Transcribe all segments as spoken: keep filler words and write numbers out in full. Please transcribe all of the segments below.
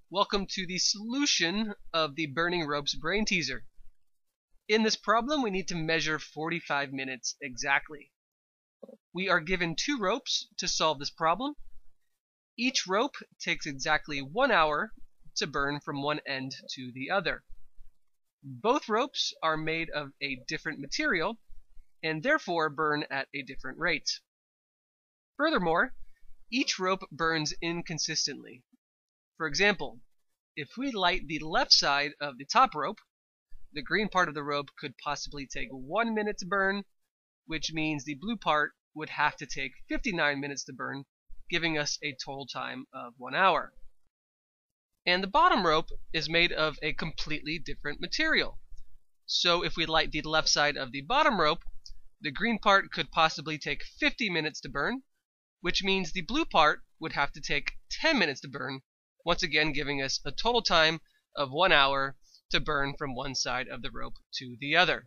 Welcome to the solution of the burning ropes brain teaser. In this problem, we need to measure forty-five minutes exactly. We are given two ropes to solve this problem. Each rope takes exactly one hour to burn from one end to the other. Both ropes are made of a different material and therefore burn at a different rate. Furthermore, each rope burns inconsistently. For example, if we light the left side of the top rope, the green part of the rope could possibly take one minute to burn, which means the blue part would have to take fifty-nine minutes to burn, giving us a total time of one hour. And the bottom rope is made of a completely different material. So if we light the left side of the bottom rope, the green part could possibly take fifty minutes to burn, which means the blue part would have to take ten minutes to burn, once again giving us a total time of one hour to burn from one side of the rope to the other.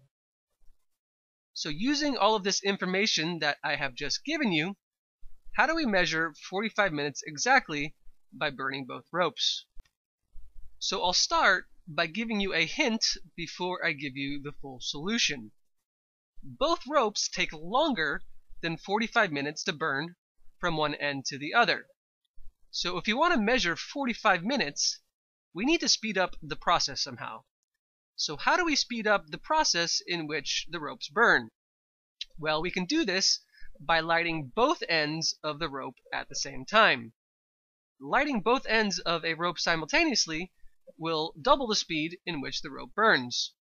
So using all of this information that I have just given you, how do we measure forty-five minutes exactly by burning both ropes? So I'll start by giving you a hint before I give you the full solution. Both ropes take longer than forty-five minutes to burn from one end to the other. So if you want to measure forty-five minutes, we need to speed up the process somehow. So how do we speed up the process in which the ropes burn? Well, we can do this by lighting both ends of the rope at the same time. Lighting both ends of a rope simultaneously will double the speed in which the rope burns.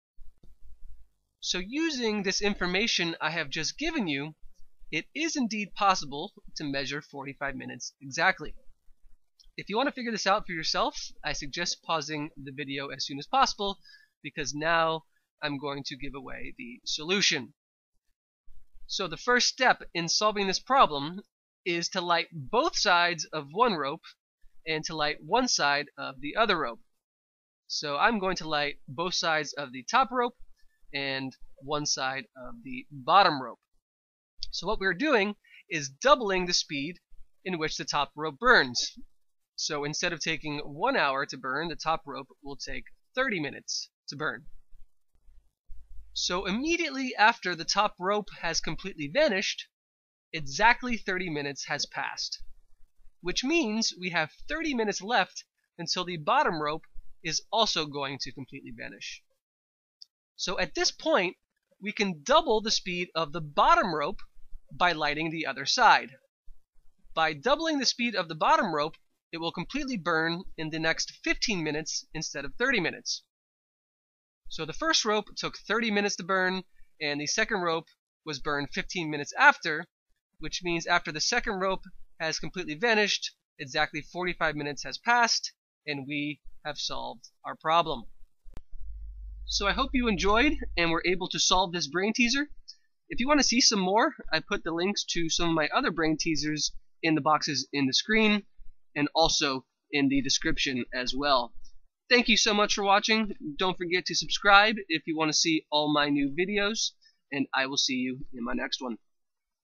So using this information I have just given you, it is indeed possible to measure forty-five minutes exactly. If you want to figure this out for yourself, I suggest pausing the video as soon as possible, because now I'm going to give away the solution. So the first step in solving this problem is to light both sides of one rope and to light one side of the other rope. So I'm going to light both sides of the top rope and one side of the bottom rope. So what we're doing is doubling the speed in which the top rope burns. So instead of taking one hour to burn, the top rope will take thirty minutes to burn. So immediately after the top rope has completely vanished, exactly thirty minutes has passed, which means we have thirty minutes left until the bottom rope is also going to completely vanish. So at this point, we can double the speed of the bottom rope by lighting the other side. By doubling the speed of the bottom rope, it will completely burn in the next fifteen minutes instead of thirty minutes. So the first rope took thirty minutes to burn, and the second rope was burned fifteen minutes after, which means after the second rope has completely vanished, exactly forty-five minutes has passed, and we have solved our problem. So I hope you enjoyed and were able to solve this brain teaser. If you want to see some more, I put the links to some of my other brain teasers in the boxes in the screen, and also in the description as well. Thank you so much for watching. Don't forget to subscribe if you want to see all my new videos, and I will see you in my next one.